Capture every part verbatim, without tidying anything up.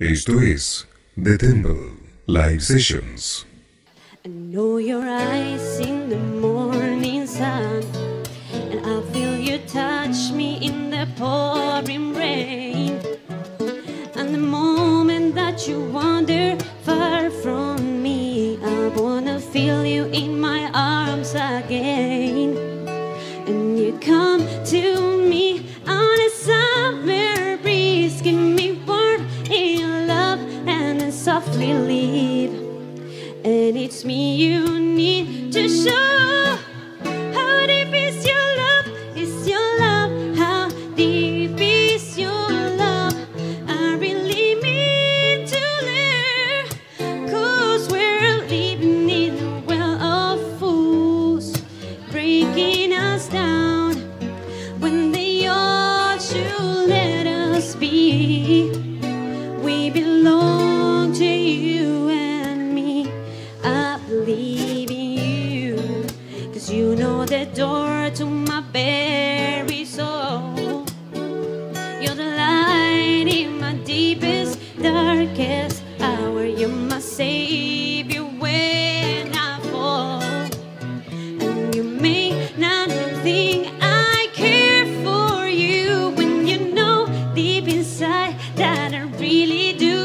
Esto es The Temple Live Sessions. I know your eyes in the morning sun, and I feel you touch me in the pouring rain. And the moment that you wander far from me, I wanna feel you in my arms again. And you come to me on a summer breeze, give me warm in your love and then softly leave. And it's me you need to show. How deep is your love? Is your love? How deep is your love? I really mean to learn, 'cause we're living in a well of fools, breaking us down when they all should let us be. We belong to you and me. I believe in you, 'cause you know the door to my very soul. You're the light in my deepest, darkest hour. You're my savior when I fall. And you may not think I care for you, when you know deep inside that I really do.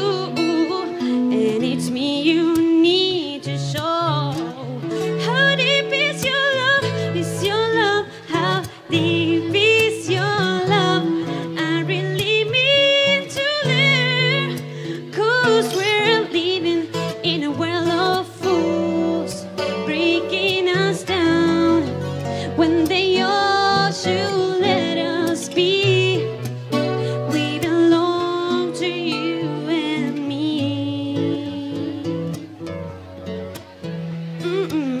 And it's me you need to show. How deep is your love? Is your love? How deep is your love? I really mean to learn, 'cause we're living in a world of fools, breaking us down when they all should let us be. We belong to you and me. Mm-mm-mm.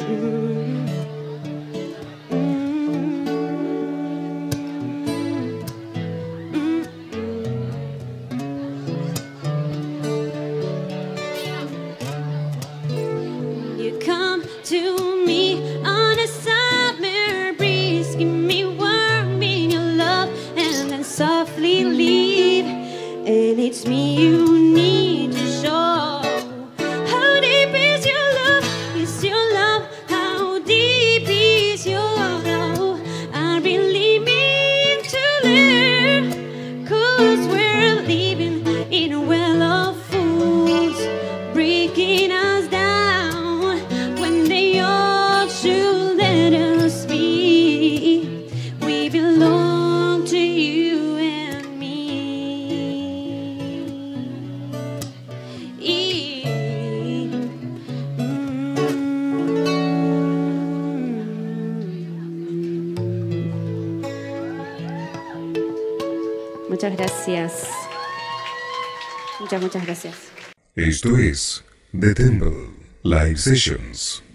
You come to me on a summer breeze, give me warm in your love and then softly leave. And it's me you need to show. How deep is your love? Is your love? How deep is your love? I really mean to learn, 'cause we're living in a well of fools, breaking us down when they all should let us be. We belong to you and me. Muchas gracias. Muchas, muchas gracias. Esto es The Temple Live Sessions.